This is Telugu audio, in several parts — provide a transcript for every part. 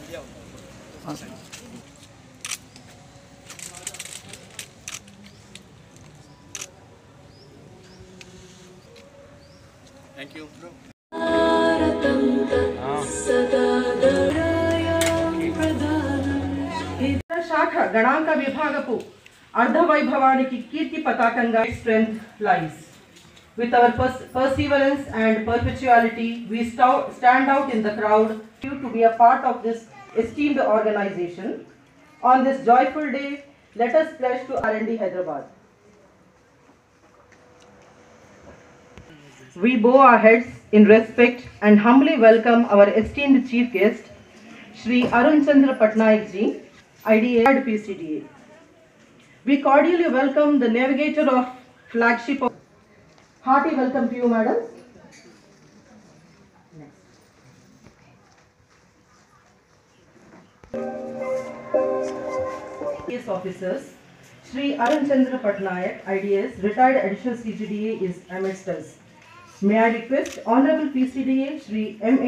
Thank you. శాఖ గణాంక విభాగపు అర్ధవైభవానికి కీర్తి పతాకంగా strength lies. With our perseverance and perpetuality, we stand out in the crowd to be a part of this esteemed organization. On this joyful day, let us pledge to R&D Hyderabad. We bow our heads in respect and humbly welcome our esteemed chief guest, Shri Arun Chandra Patnaik ji, IDA PCDA. We cordially welcome the navigator of flagship. Hearty welcome to you, madam. IDS officers, Shri Arun Chandra Patnaik, IDS, retired additional CGDA, is amidst us. May I request Honorable PCDA, Shri M.A.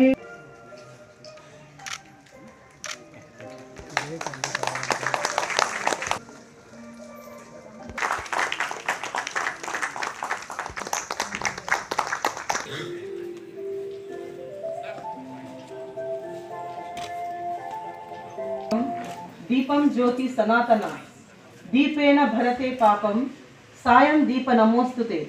దీపం జ్యోతి సనాతన దీపేన భరతే పాపం సాయం దీప నమోస్తుతే.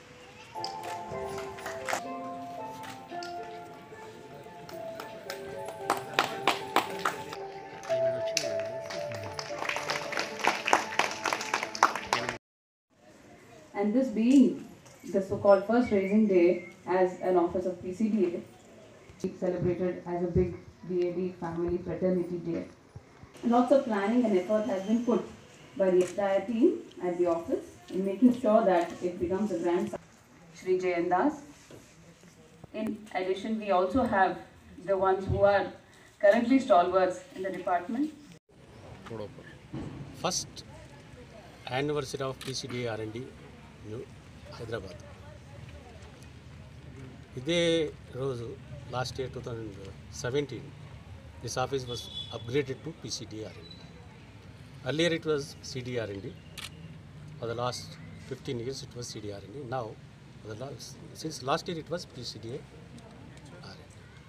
And this being the so-called first raising day as an office of PCDA, celebrated as a big DAD family fraternity day. Lots of planning and effort has been put by the entire team at the office in making sure that it becomes a grand Shri Jayandas. In addition, we also have the ones who are currently stalwarts in the department. First anniversary of PCDA R&D New Hyderabad. ఇదే రోజు last year 2017 this office was upgraded to PCDA R&D. Earlier it was CDA R&D. For the last 15 years it was CDA R&D. Now since last year it was PCDA R&D.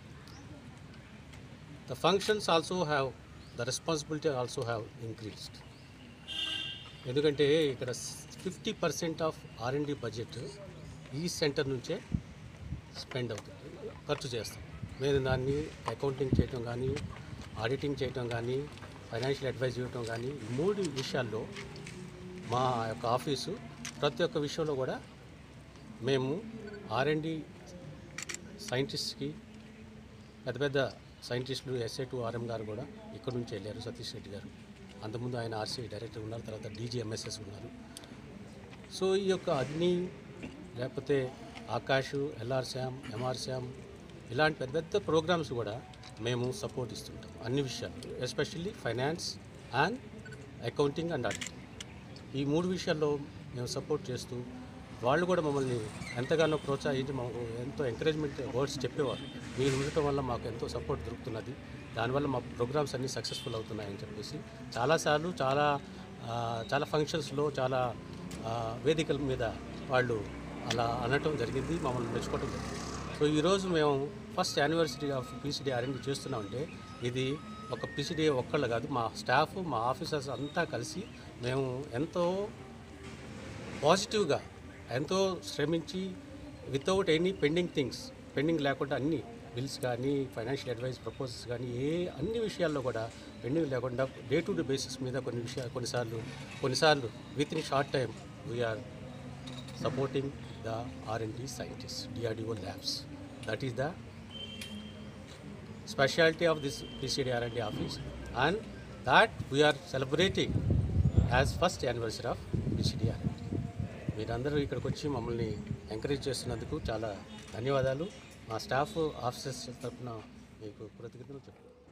The functions also have, the responsibility also have increased. ఎందుకంటే ఇక్కడ 50% ఆఫ్ R&D బడ్జెట్ ఈ సెంటర్ నుంచే స్పెండ్ అవుతుంది, ఖర్చు చేస్తాం. మేము దాన్ని అకౌంటింగ్ చేయటం కానీ, ఆడిటింగ్ చేయటం కానీ, ఫైనాన్షియల్ అడ్వైజ్ ఇవ్వటం కానీ, ఈ 3 విషయాల్లో మా యొక్క ఆఫీసు ప్రతి ఒక్క విషయంలో కూడా మేము R&D సైంటిస్ట్కి పెద్ద పెద్ద సైంటిస్టులు SA2 RM గారు కూడా ఇక్కడ నుంచి వెళ్ళారు. సతీష్ రెడ్డి గారు అంతకుముందు ఆయన RCI డైరెక్టర్ ఉన్నారు, తర్వాత DGMSS ఉన్నారు. సో ఈ యొక్క అగ్ని లేకపోతే ఆకాష్, LR శ్యామ్, MR శ్యామ్ ఇలాంటి పెద్ద పెద్ద ప్రోగ్రామ్స్ కూడా మేము సపోర్ట్ ఇస్తుంటాం అన్ని విషయాలు, especially finance and accounting and auditing. ఈ 3 విషయాల్లో మేము సపోర్ట్ చేస్తూ వాళ్ళు కూడా మమ్మల్ని ఎంతగానో ప్రోత్సహించి మాకు ఎంతో ఎంకరేజ్మెంట్ వర్డ్స్ చెప్పేవారు. మీరు ఉండటం వల్ల మాకు ఎంతో సపోర్ట్ దొరుకుతున్నది, దానివల్ల మా ప్రోగ్రామ్స్ అన్నీ సక్సెస్ఫుల్ అవుతున్నాయని చెప్పేసి చాలాసార్లు చాలా ఫంక్షన్స్లో చాలా వేదికల మీద వాళ్ళు అలా అనటం జరిగింది, మమ్మల్ని మెచ్చుకోవడం జరిగింది. సో ఈరోజు మేము first anniversary of PCDA R&D చేస్తున్నామంటే ఇది ఒక PCDA ఒక్కళ్ళు కాదు, మా స్టాఫ్, మా ఆఫీసర్స్ అంతా కలిసి మేము ఎంతో పాజిటివ్గా, ఎంతో శ్రమించి వితౌట్ ఎనీ పెండింగ్ లేకుండా అన్ని బిల్స్ కానీ, ఫైనాన్షియల్ అడ్వైస్ ప్రపోజల్స్ కానీ అన్ని విషయాల్లో కూడా పెండింగ్ లేకుండా డే టు డే బేసిస్ మీద కొన్నిసార్లు with in short time we're supporting the R&D scientists, DRDO labs. That is the specialty of this PCDA R&D office, and that we are celebrating as first anniversary of PCDA R&D. మీరందరూ ఇక్కడికి వచ్చి మమ్మల్ని ఎంకరేజ్ చేస్తున్నందుకు చాలా ధన్యవాదాలు. మా స్టాఫ్ ఆఫీసర్స్ తరఫున మీకు కృతజ్ఞతలు చెప్తున్నాను.